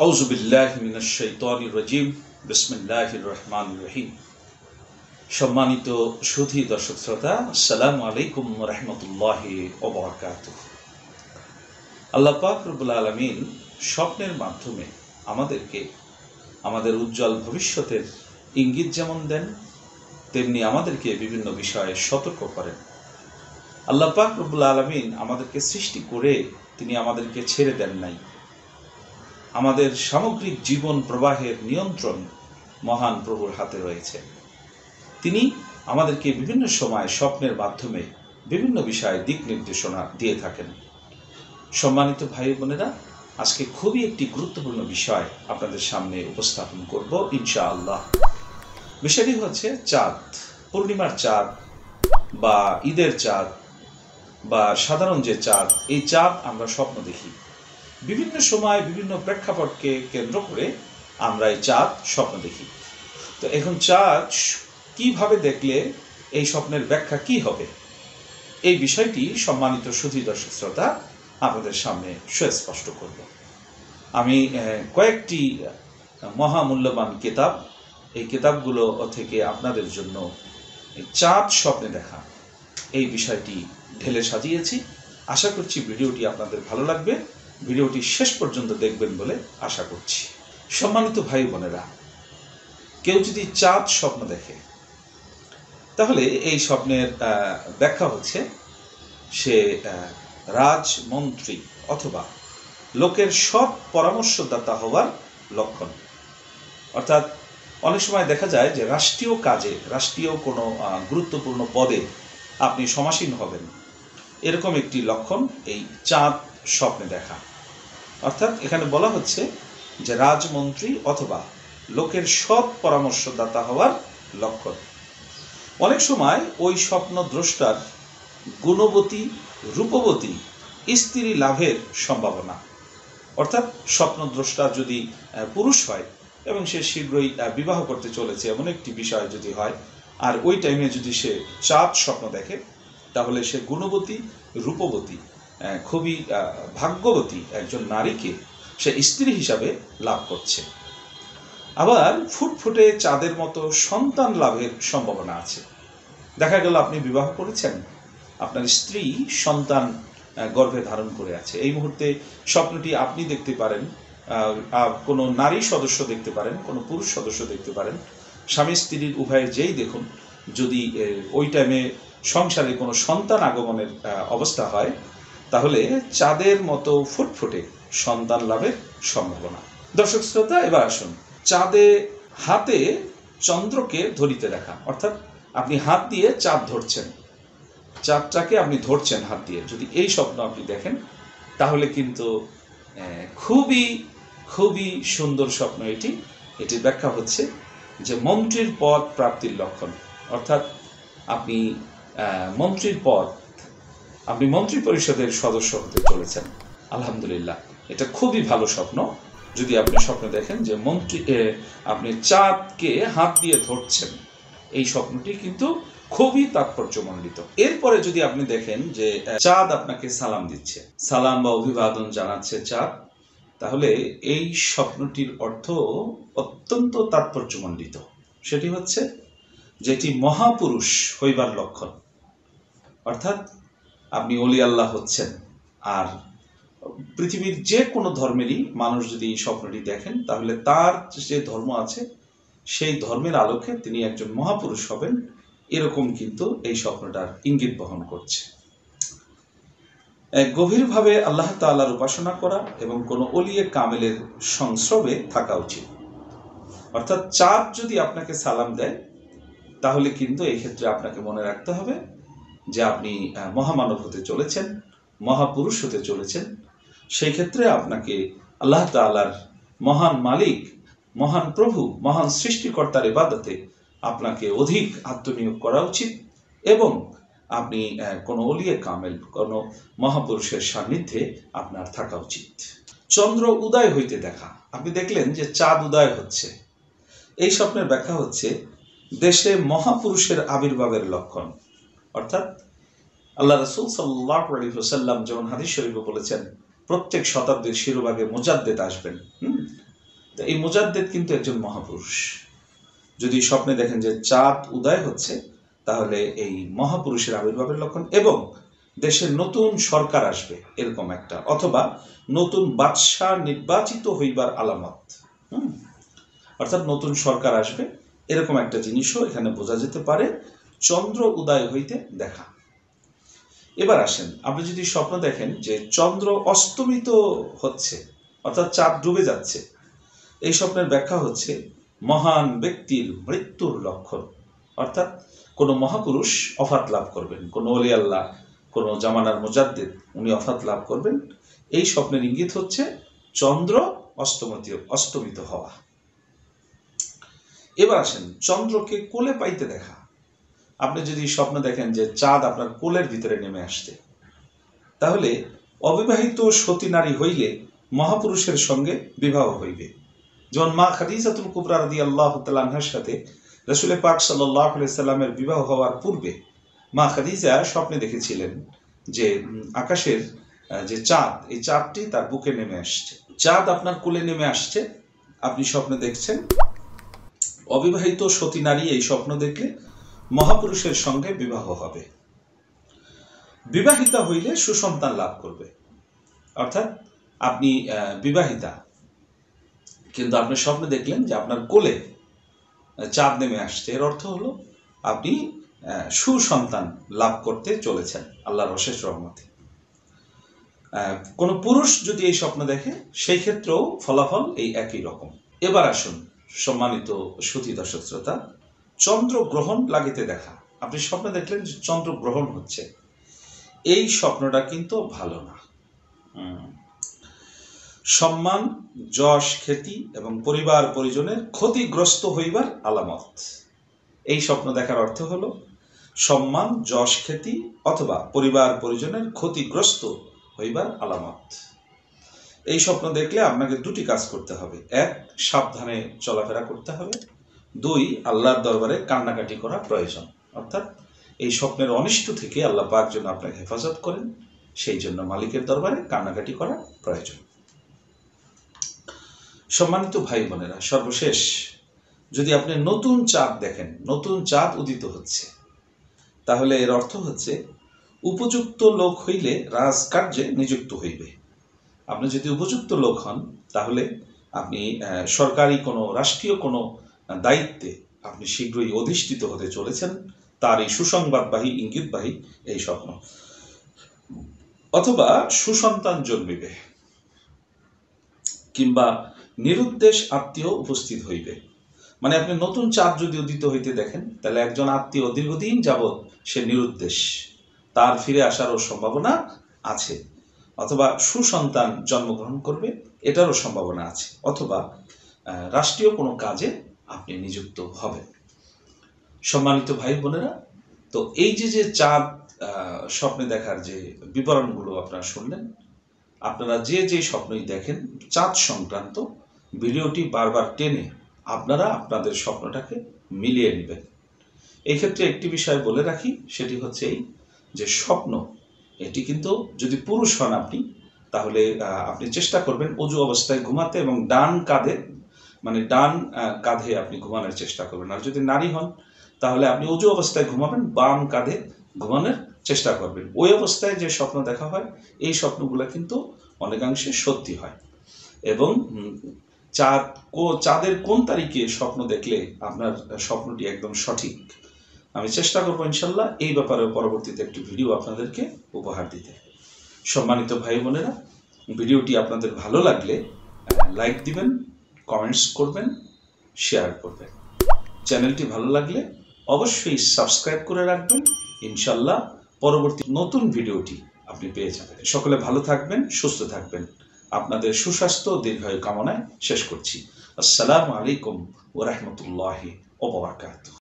আউযু বিল্লাহি মিনাশ শাইতানির রাজিম। বিসমিল্লাহির রহমানির রহিম। সম্মানিত সুধী দর্শক শ্রোতা, আসসালামু আলাইকুম ওয়া রাহমাতুল্লাহি ওয়া বারাকাতুহু। আল্লাহ পাক রব্বুল আলামিন স্বপ্নের মাধ্যমে আমাদেরকে আমাদের উজ্জ্বল ভবিষ্যতের ইঙ্গিত যেমন দেন, তেমনি আমাদেরকে বিভিন্ন বিষয়ে সতর্ক করেন। আল্লাহ পাক রব্বুল আলামিন আমাদেরকে সৃষ্টি করে তিনি আমাদেরকে ছেড়ে দেন নাই। আমাদের সামগ্রিক জীবন প্রবাহের নিয়ন্ত্রণ মহান প্রভুর হাতে রয়েছে। তিনি আমাদেরকে বিভিন্ন সময় স্বপ্নের মাধ্যমে বিভিন্ন বিষয়ে দিক নির্দেশনা দিয়ে থাকেন। সম্মানিত ভাই বোনেরা, আজকে খুবই একটি গুরুত্বপূর্ণ বিষয় আপনাদের সামনে উপস্থাপন করব ইনশাআল্লাহ। বিষয়টি হচ্ছে চাঁদ, পূর্ণিমার চাঁদ বা ঈদের চাঁদ বা সাধারণ যে চাঁদ, এই চাঁদ আমরা স্বপ্ন দেখি। বিভিন্ন সময় বিভিন্ন প্রেক্ষাপটকে কেন্দ্র করে আমরা এই চাঁদ স্বপ্ন দেখি। তো এখন চাঁদ কিভাবে দেখলে এই স্বপ্নের ব্যাখ্যা কি হবে, এই বিষয়টি সম্মানিত সুধী দর্শক শ্রোতা আপনাদের সামনে সুস্পষ্ট করব। আমি কয়েকটি মহামূল্যবান কিতাব, এই কিতাবগুলো থেকে আপনাদের জন্য চাঁদ স্বপ্নে দেখা এই বিষয়টি ঢেলে সাজিয়েছি। আশা করছি ভিডিওটি আপনাদের ভালো লাগবে। ভিডিওটি শেষ পর্যন্ত দেখবেন বলে আশা করছি। সম্মানিত ভাই বোনেরা, কেউ যদি চাঁদ স্বপ্ন দেখে, তাহলে এই স্বপ্নের ব্যাখ্যা হচ্ছে সে রাজমন্ত্রী অথবা লোকের সৎ পরামর্শদাতা হওয়ার লক্ষণ। অর্থাৎ অনেক সময় দেখা যায় যে রাষ্ট্রীয় কাজে, রাষ্ট্রীয় কোনো গুরুত্বপূর্ণ পদে আপনি সমাসীন হবেন, এরকম একটি লক্ষণ এই চাঁদ স্বপ্নে দেখা। অর্থাৎ এখানে বলা হচ্ছে যে রাজমন্ত্রী অথবা লোকের সৎ পরামর্শদাতা হওয়ার লক্ষণ। অনেক সময় ওই স্বপ্ন দ্রষ্টার গুণবতী, রূপবতী স্ত্রী লাভের সম্ভাবনা। অর্থাৎ স্বপ্নদ্রষ্টা যদি পুরুষ হয় এবং সে শীঘ্রই বিবাহ করতে চলেছে এমন একটি বিষয় যদি হয়, আর ওই টাইমে যদি সে চাঁদ স্বপ্ন দেখে, তাহলে সে গুণবতী, রূপবতী, খুবই ভাগ্যবতী একজন নারীকে সে স্ত্রী হিসাবে লাভ করছে। আবার ফুটফুটে চাঁদের মতো সন্তান লাভের সম্ভাবনা আছে। দেখা গেল আপনি বিবাহ করেছেন, আপনার স্ত্রী সন্তান গর্ভে ধারণ করে আছে। এই মুহূর্তে স্বপ্নটি আপনি দেখতে পারেন, কোনো নারী সদস্য দেখতে পারেন, কোনো পুরুষ সদস্য দেখতে পারেন। স্বামী স্ত্রীর উভয়ের যেই দেখুন, যদি ওই টাইমে সংসারে কোনো সন্তান আগমনের অবস্থা হয়, তাহলে চাঁদের মতো ফুটফুটে সন্তান লাভের সম্ভাবনা। দর্শক শ্রোতা, এবার আসুন চাঁদে হাতে চন্দ্রকে ধরিতে দেখা। অর্থাৎ আপনি হাত দিয়ে চাঁদ ধরছেন, চাঁদটাকে আপনি ধরছেন হাত দিয়ে, যদি এই স্বপ্ন আপনি দেখেন, তাহলে কিন্তু খুবই খুবই সুন্দর স্বপ্ন এটি। এটির ব্যাখ্যা হচ্ছে যে মন্ত্রীর পদ প্রাপ্তির লক্ষণ। অর্থাৎ আপনি মন্ত্রীর পদ, আপনি মন্ত্রী পরিষদের সদস্য হতে চলেছেন। আলহামদুলিল্লাহ, এটা খুবই ভালো স্বপ্ন। যদি আপনি স্বপ্ন দেখেন যে আপনি চাঁদকে হাত দিয়ে ধরছেন, এই স্বপ্নটি কিন্তু খুবই তাৎপর্যমণ্ডিত। এরপরে যদি আপনি দেখেন যে চাঁদ আপনাকে সালাম দিচ্ছে, সালাম বা অভিবাদন জানাচ্ছে চাঁদ, তাহলে এই স্বপ্নটির অর্থ অত্যন্ত তাৎপর্যমণ্ডিত। সেটি হচ্ছে যেটি মহাপুরুষ হইবার লক্ষণ। অর্থাৎ আপনি ওলি আল্লাহ হচ্ছেন। আর পৃথিবীর যে কোনো ধর্মেরই মানুষ যদি এই স্বপ্নটি দেখেন, তাহলে তার যে ধর্ম আছে সেই ধর্মের আলোকে তিনি একজন মহাপুরুষ হবেন, এরকম কিন্তু এই স্বপ্নটার ইঙ্গিত বহন করছে। গভীরভাবে আল্লাহ তাআলার উপাসনা করা এবং কোনো ওলিয়ে কামেলের সংস্রবে থাকা উচিত। অর্থাৎ চাঁদ যদি আপনাকে সালাম দেয়, তাহলে কিন্তু এই ক্ষেত্রে আপনাকে মনে রাখতে হবে যে আপনি মহামানব হতে চলেছেন, মহাপুরুষ হতে চলেছেন। সেই ক্ষেত্রে আপনাকে আল্লাহ তাআলার মহান মালিক, মহান প্রভু, মহান সৃষ্টিকর্তার ইবাদতে আপনাকে অধিক আত্মনিয়োগ করা উচিত এবং আপনি কোনো ওলিয়ে কামেল, কোনো মহাপুরুষের সান্নিধ্যে আপনার থাকা উচিত। চন্দ্র উদয় হইতে দেখা। আপনি দেখলেন যে চাঁদ উদয় হচ্ছে, এই স্বপ্নের ব্যাখ্যা হচ্ছে দেশে মহাপুরুষের আবির্ভাবের লক্ষণ। অর্থাৎ আল্লাহ রাসূল সাল্লাল্লাহু আলাইহি ওয়াসাল্লাম যেমন হাদিস শরীফে বলেছেন, প্রত্যেক শতাব্দীর শিরোভাগে মুজাদ্দেদ আসবেন। তো এই মুজাদ্দেদ কিন্তু একজন মহাপুরুষ। যদি স্বপ্নে দেখেন যে চাঁদ উদয় হচ্ছে, তাহলে এই মহাপুরুষের আবির্ভাবের লক্ষণ, এবং দেশের নতুন সরকার আসবে এরকম একটা, অথবা নতুন বাদশাহ নির্বাচিত হইবার আলামত, অর্থাৎ নতুন সরকার আসবে এরকম একটা জিনিসও এখানে বোঝা যেতে পারে চন্দ্র উদয় হইতে দেখা। এবার আসেন, আপনি যদি স্বপ্ন দেখেন যে চন্দ্র অস্তমিত হচ্ছে, অর্থাৎ চাঁদ ডুবে যাচ্ছে, এই স্বপ্নের ব্যাখ্যা হচ্ছে মহান ব্যক্তির মৃত্যুর লক্ষণ, অর্থাৎ কোনো মহাপুরুষ অফাত লাভ করবেন, কোনো ওলি আল্লাহ, কোনো জামানার মুজাদ্দিদ উনি অফাত লাভ করবেন। এই স্বপ্নের ইঙ্গিত হচ্ছে চন্দ্র অস্তমিত হওয়া। এবার আসেন, চন্দ্রকে কোলে পাইতে দেখা। আপনি যদি স্বপ্ন দেখেন যে চাঁদ আপনার কোলের ভিতরে নেমে আসছে, তাহলে অবিবাহিত সতী নারী হইলে মহাপুরুষের সঙ্গে বিবাহ হইবে। যেমন মা খাদিজাতুল কুবরা রাদিয়াল্লাহু তাআলা আনহার সাথে রাসূল পাক সাল্লাল্লাহু আলাইহি সাল্লামের বিবাহ হওয়ার পূর্বে মা খাদিজা স্বপ্নে দেখেছিলেন যে আকাশের যে চাঁদ, এই চাঁদটি তার বুকে নেমে আসছে। চাঁদ আপনার কোলে নেমে আসছে, আপনি স্বপ্নে দেখছেন। অবিবাহিত সতী নারী এই স্বপ্ন দেখলে মহাপুরুষের সঙ্গে বিবাহ হবে। বিবাহিতা হইলে সুসন্তান লাভ করবে, অর্থাৎ আপনি বিবাহিতা, কিন্তু আপনি স্বপ্নে দেখলেন যে আপনার কোলে চাঁদ নেমে আসছে, এর অর্থ হলো আপনি সুসন্তান লাভ করতে চলেছেন আল্লাহর অশেষ রহমতে। কোনো পুরুষ যদি এই স্বপ্ন দেখে, সেই ক্ষেত্রেও ফলাফল এই একই রকম। এবার আসুন সম্মানিত সুধী দর্শক শ্রোতা, চন্দ্র গ্রহণ লাগিতে দেখা। আপনি স্বপ্নে দেখলেন যে চন্দ্র গ্রহণ হচ্ছে, এই স্বপ্নটা কিন্তু ভালো না। সম্মান, যশ, খ্যাতি এবং পরিবার পরিজনের ক্ষতিগ্রস্ত হইবার আলামত। এই স্বপ্ন দেখার অর্থ হলো সম্মান, যশ, খ্যাতি অথবা পরিবার পরিজনের ক্ষতিগ্রস্ত হইবার আলামত। এই স্বপ্ন দেখলে আপনাকে দুটি কাজ করতে হবে। এক, সাবধানে চলাফেরা করতে হবে। দুই, আল্লাহর দরবারে কান্নাকাটি করা প্রয়োজন, অর্থাৎ এই স্বপ্নের অনিষ্ট থেকে আল্লাহ পাক যেন আপনাকে হেফাজত করেন, সেই জন্য মালিকের দরবারে কান্নাকাটি করা প্রয়োজন। সম্মানিত ভাই বোনেরা, সর্বশেষ যদি আপনি নতুন চাঁদ দেখেন, নতুন চাঁদ উদিত হচ্ছে, তাহলে এর অর্থ হচ্ছে উপযুক্ত লোক হইলে রাজকার্যে নিযুক্ত হইবে। আপনি যদি উপযুক্ত লোক হন, তাহলে আপনি সরকারি কোনো রাষ্ট্রীয় কোনো দায়িত্বে আপনি শীঘ্রই অধিষ্ঠিত হতে চলেছেন, তার এই সুসংবাদবাহী ইঙ্গিতবাহী এই স্বপ্ন। অথবা সুসন্তান জন্মিবে, কিংবা নিরুদ্দেশ আত্মীয় উপস্থিত হইবে। মানে আপনি নতুন চাঁদ যদি উদিত হইতে দেখেন, তাহলে একজন আত্মীয় দীর্ঘদিন যাবৎ সে নিরুদ্দেশ, তার ফিরে আসারও সম্ভাবনা আছে। অথবা সুসন্তান জন্মগ্রহণ করবে, এটারও সম্ভাবনা আছে। অথবা রাষ্ট্রীয় কোনো কাজে আপনি নিযুক্ত হবেন। সম্মানিত ভাই বোনেরা, তো এই যে চাঁদ স্বপ্নে দেখার যে বিবরণগুলো আপনারা শুনলেন, আপনারা যে স্বপ্নই দেখেন চাঁদ সংক্রান্ত, ভিডিওটি বারবার টেনে আপনারা আপনাদের স্বপ্নটাকে মিলিয়ে নেবেন। এই ক্ষেত্রে একটি বিষয় বলে রাখি, সেটি হচ্ছে এই যে স্বপ্ন এটি কিন্তু যদি পুরুষ হন আপনি, তাহলে আপনি চেষ্টা করবেন অজু অবস্থায় ঘুমাতে, এবং ডান কাঁধে আপনি ঘুমানোর চেষ্টা করবেন। আর যদি নারী হন, তাহলে আপনি অজু অবস্থায় ঘুমাবেন, বাম কাঁধে ঘুমানোর চেষ্টা করবেন। ওই অবস্থায় যে স্বপ্ন দেখা হয়, এই স্বপ্নগুলো কিন্তু অনেকাংশে সত্যি হয়। এবং চাঁদের কোন তারিখে স্বপ্ন দেখলে আপনার স্বপ্নটি একদম সঠিক, আমি চেষ্টা করবো ইনশাল্লাহ এই ব্যাপারে পরবর্তীতে একটি ভিডিও আপনাদেরকে উপহার দিতে। সম্মানিত ভাই বোনেরা, ভিডিওটি আপনাদের ভালো লাগলে লাইক দিবেন, কমেন্টস করবেন, শেয়ার করবেন। চ্যানেলটি ভালো লাগলে অবশ্যই সাবস্ক্রাইব করে রাখবেন। ইনশাল্লাহ পরবর্তী নতুন ভিডিওটি আপনি পেয়ে যাবেন। সকলে ভালো থাকবেন, সুস্থ থাকবেন। আপনাদের সুস্বাস্থ্য দীর্ঘায়ু কামনায় শেষ করছি। আসসালামু আলাইকুম ওয়া রাহমাতুল্লাহি ওয়া বারাকাতুহু।